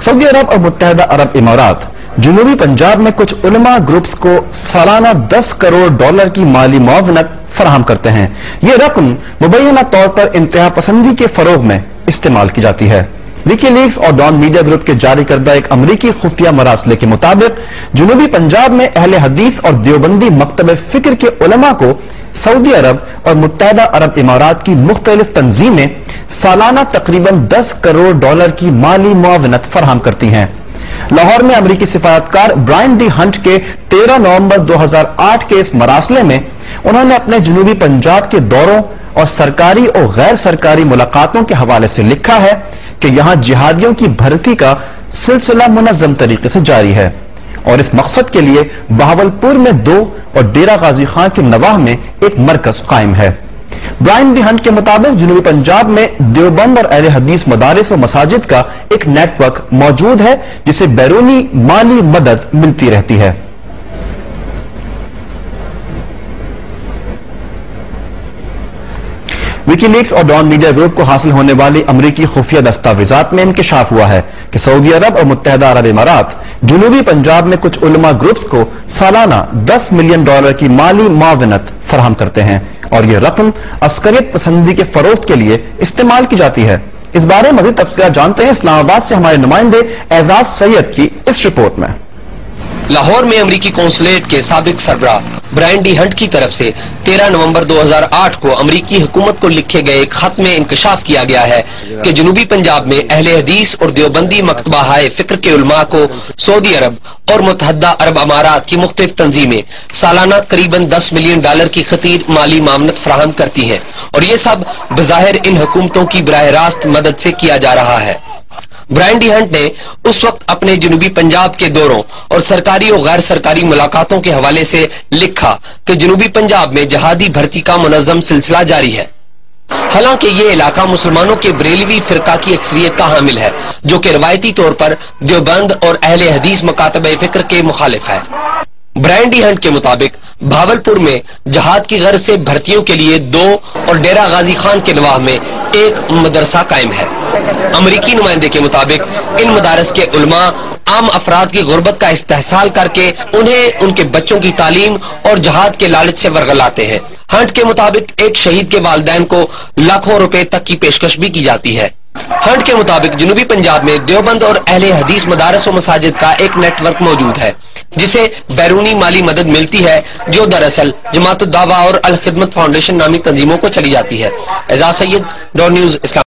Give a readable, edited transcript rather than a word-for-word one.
Saudi अरब और मुत्तहदा अरब इमारात जनूबी पंजाब में कुछ उलमा ग्रुप्स को सालाना 10 करोड़ डॉलर की माली मुआवनत फराहम करते हैं। ये रकम मुबैना तौर पर इंतहा पसंदी के फरोग में इस्तेमाल की जाती है। विकीलीक्स और डॉन मीडिया ग्रुप के जारी करदा एक अमरीकी खुफिया मरासले के मुताबिक जनूबी पंजाब में अहले हदीस और देवबंदी मकतब फिक्र के उलमा को सऊदी अरब और मुत्तहदा अरब इमारात की मुख्तलिफ तंजीमें सालाना तकरीबन 10 करोड़ डॉलर की माली मुआवनत फराहम करती हैं। लाहौर में अमरीकी सिफारतकार ब्रायन डी हंट के 13 नवंबर 2008 के इस मरासले में उन्होंने अपने जनूबी पंजाब के दौरों और सरकारी और गैर सरकारी मुलाकातों के हवाले से लिखा है कि यहां जिहादियों की भर्ती का सिलसिला मुनज़्ज़म तरीके से जारी है और इस मकसद के लिए बहावलपुर में 2 और डेरा गाजी खान के नवाह में एक मरकज कायम है। ब्रायन डी हंट के मुताबिक जनूबी पंजाब में देवबंद और अहले हदीस मदारिस और मसाजिद का एक नेटवर्क मौजूद है जिसे बैरूनी माली मदद मिलती रहती है। विकीलीक्स और डॉन मीडिया ग्रुप को हासिल होने वाली अमरीकी खुफिया दस्तावेजात में इंकशाफ हुआ है कि सऊदी अरब और मुत्तहदा अरब इमारात जनूबी पंजाब में कुछ उलमा ग्रुप्स को सालाना 10 मिलियन डॉलर की माली मुआवनत फराहम करते हैं और यह रकम अस्करियत पसंदी के फरोख्त के लिए इस्तेमाल की जाती है। इस बारे में मजीद तफसीलात जानते हैं इस्लामाबाद से हमारे नुमाइंदे एजाज सैयद की इस रिपोर्ट में। लाहौर में अमरीकी कौंसलेट के साबिक सरबराह ब्रायन डी हंट की तरफ से 13 नवंबर 2008 को अमरीकी हुकूमत को लिखे गए एक खत में इंकशाफ किया गया है कि जनूबी पंजाब में अहले हदीस और देवबंदी मकतबा हाय फिक्र के उलमा को सऊदी अरब और मुत्तहदा अरब अमारात की मुख्तलिफ तंजीमें सालाना करीबन 10 मिलियन डॉलर की खतीर माली मामनत फराहम करती हैं और ये सब बज़ाहिर इन हुकूमतों की बराह रास्त मदद से किया जा रहा है। ब्रायन डी हंट ने उस वक्त अपने जनूबी पंजाब के दौरों और सरकारी और गैर सरकारी मुलाकातों के हवाले से लिखा कि जनूबी पंजाब में जहादी भर्ती का मुनज़्ज़म सिलसिला जारी है। हालांकि ये इलाका मुसलमानों के बरेलवी फिरका की अक्सरियत का हामिल है जो कि रवायती तौर पर देवबंद और अहले हदीस मकातब फिक्र के मुखालिफ है। ब्रायन डी हंट के मुताबिक भावलपुर में जहाद की गर्ज से भर्तियों के लिए 2 और डेरा गाजी खान के नवाह में एक मदरसा कायम है। अमरीकी नुमाइंदे के मुताबिक इन मदारस के उलमा आम अफराद की गुर्बत का इस्तेहसाल करके उन्हें उनके बच्चों की तालीम और जहाद के लालच से वरगलाते हैं। हंट के मुताबिक एक शहीद के वालिदैन को लाखों रुपए तक की पेशकश भी की जाती है। हंट के मुताबिक जनूबी पंजाब में देवबंद और अहले हदीस मदारस और मसाजिद का एक नेटवर्क मौजूद है जिसे बैरूनी माली मदद मिलती है जो दरअसल जमात-उद-दावा और अल खिदमत फाउंडेशन नामी तंजीमों को चली जाती है। एजाज सैयद, डॉन न्यूज़, इस्लाम।